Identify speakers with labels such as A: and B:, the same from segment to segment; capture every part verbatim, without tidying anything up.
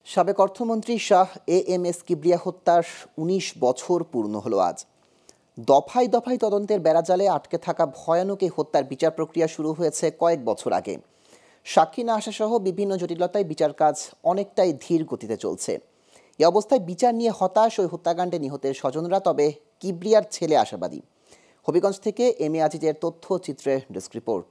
A: সাবেক অর্থমন্ত্রী Shah A M S Kibria হত্যার উনিশ বছর পূর্ণ হলো আজ। দফায় দফায় তদন্তের বেড়াজালে আটকে থাকা ভয়ানক এই হত্যার বিচার প্রক্রিয়া শুরু হয়েছে কয়েক বছর আগে। সাক্ষী না আসা সহ বিভিন্ন জটিলতায় বিচার কাজ অনেকটাই ধীর গতিতে চলছে। এ অবস্থায় বিচার নিয়ে হতাশ ওই হত্যাকাণ্ডে নিহতের স্বজনরা, তবে কিবরিয়ার ছেলে আশাবাদী। হবিগঞ্জ থেকে এম এ আজিজের তথ্যচিত্রে ডেস্ক রিপোর্ট।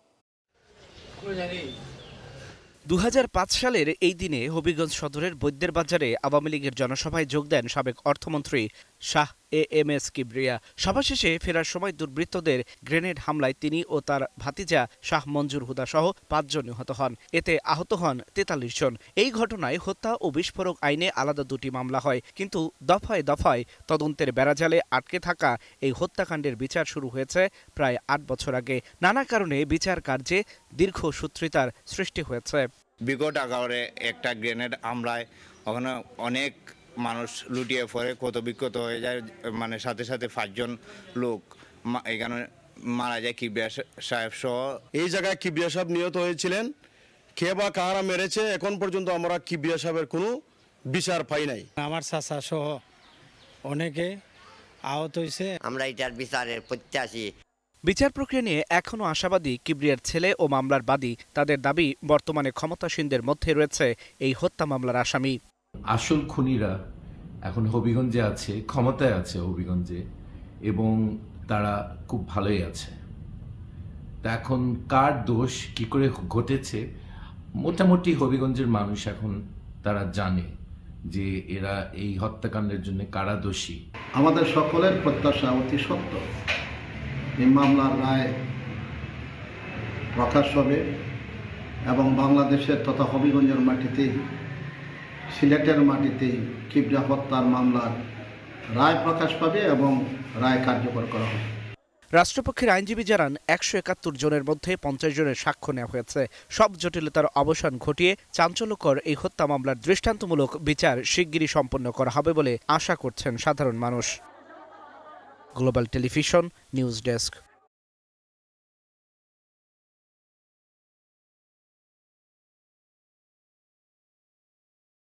B: দু হাজার পাঁচ সালের এই দিনে হবিগঞ্জ সদরের বৈদ্যের বাজারে আওয়ামী লীগের জনসভায় যোগ দেন সাবেক অর্থমন্ত্রী Shah A M S Kibria. সভা শেষে ফেরার সময় দুর্বৃত্তদের গ্রেনেড হামলায় তিনি ও তার ভাতিজা শাহ মঞ্জুর হুদা সহ পাঁচজন নিহত হন। এতে আহত হন তেতাল্লিশ জন। এই ঘটনায় হত্যা ও বিস্ফোরক আইনে আলাদা দুটি মামলা হয়, কিন্তু দফায় দফায় তদন্তের বেড়াজালে আটকে থাকা এই হত্যাকাণ্ডের বিচার শুরু হয়েছে প্রায় আট বছর আগে। নানা কারণে বিচার কার্যে দীর্ঘসূত্রিতার সৃষ্টি হয়েছে।
C: বিগত আগারে একটা গ্রেনেড হামলায় ওখানে অনেক মানুষ লুটিয়ে পড়ে, ক্ষত বিক্ষত হয়ে যায়, মানে সাথে সাথে পাঁচজন লোক এখানে মারা যায়। কিবরিয়া সাহেব সহ
D: এই জায়গায় কিবরিয়া সাহেব নিহত হয়েছিলেন। কে বা কারা মেরেছে এখন পর্যন্ত আমরা কিবরিয়া সাহেবের কোনো বিচার পাই নাই।
E: আমার চাচা সহ অনেকে আহত হয়েছে।
F: আমরা এটার বিচারের প্রত্যাশী।
B: বিচার প্রক্রিয়া নিয়ে এখনও আশাবাদী কিবরিয়ার ছেলে ও মামলার বাদী। তাদের দাবি, বর্তমানে ক্ষমতাসীনদের মধ্যে রয়েছে এই হত্যা মামলার আসামি।
G: আসল খুনিরা এখন হবিগঞ্জে আছে, ক্ষমতায় আছে হবিগঞ্জে, এবং তারা খুব ভালোই আছে। তা এখন কার দোষ কি করে ঘটেছে, মোটামুটি হবিগঞ্জের মানুষ এখন তারা জানে যে এরা এই হত্যাকাণ্ডের জন্য কারা দোষী।
H: আমাদের সকলের প্রত্যাশা অতি সত্য এই মামলার রায় প্রকাশ হবে এবং বাংলাদেশের তথা হবিগঞ্জের মাটিতেই, সিলেটের মাটিতেই কিবরিয়া হত্যার মামলার রায় প্রকাশ পাবে এবং রায় কার্যকর করা হবে।
B: রাষ্ট্রপক্ষের আইনজীবী জানান, একশো একাত্তর জনের মধ্যে পঞ্চাশ জনের সাক্ষ্য নেওয়া হয়েছে। সব জটিলতার অবসান ঘটিয়ে চাঞ্চল্যকর এই হত্যা মামলার দৃষ্টান্তমূলক বিচার শিগগিরই সম্পন্ন করা হবে বলে আশা করছেন সাধারণ মানুষ। Global television news desk.